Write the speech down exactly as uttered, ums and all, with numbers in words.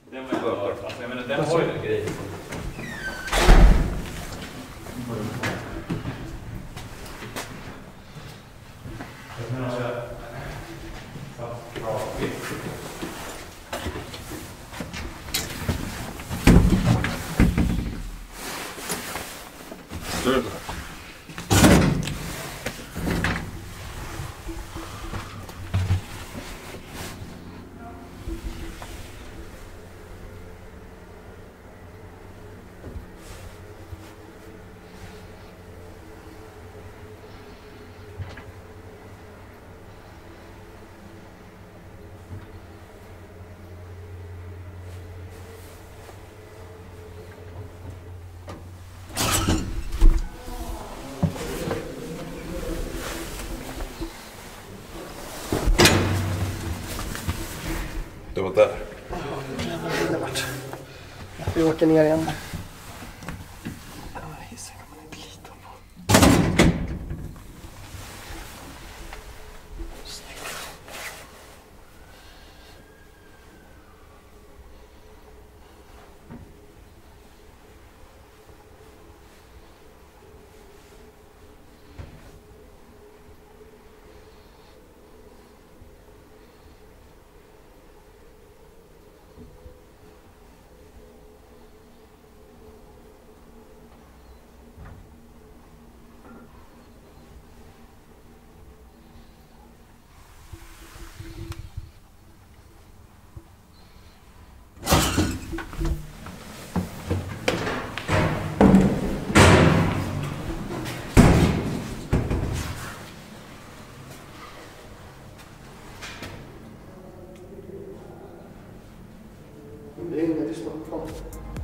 Den var jag hört. Alltså, jag menar, den har ju en grej. Jag menar, jag... Sure. Det var där. Det vart. Vi åker ner igen. Hissen kan man inte lita på. Snyggt. Vi är inne i Stockholm.